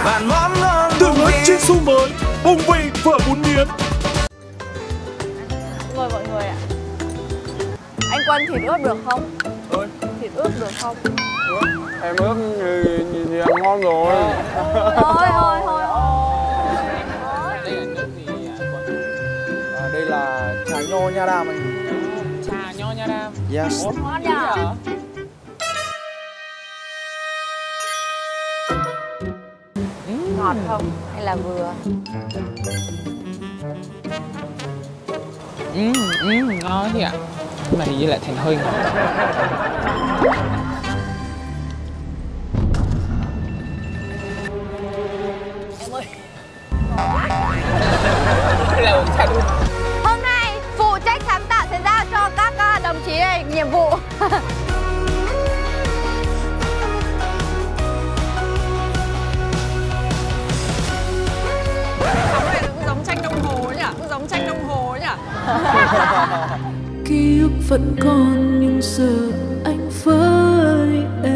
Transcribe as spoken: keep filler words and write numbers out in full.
vạn món ngon Từ mới chiếc xu mới, bông vị phở bún miến. Mời mọi người ạ. Anh Quân thịt ướp được không? Ôi. Thịt ướp được không? Ướp. Em ướp thì, thì, thì ăn ngon rồi. Thôi thôi thôi. À, đây là trà nho nha đam anh. Trà nho nha đam. Yes. Ngon nhỉ? Ngọt không? Hay là vừa? Ừ, ừ, ngon chị ạ. Nhưng mà hình như lại thành hơi ngọt. Em ơi. Hôm nay phụ trách sáng tạo sẽ giao cho các uh, đồng chí này nhiệm vụ. Giống tranh đồng hồ nhỉ? Giống tranh đồng hồ nhỉ? Ký ức vẫn còn nhưng giờ anh với em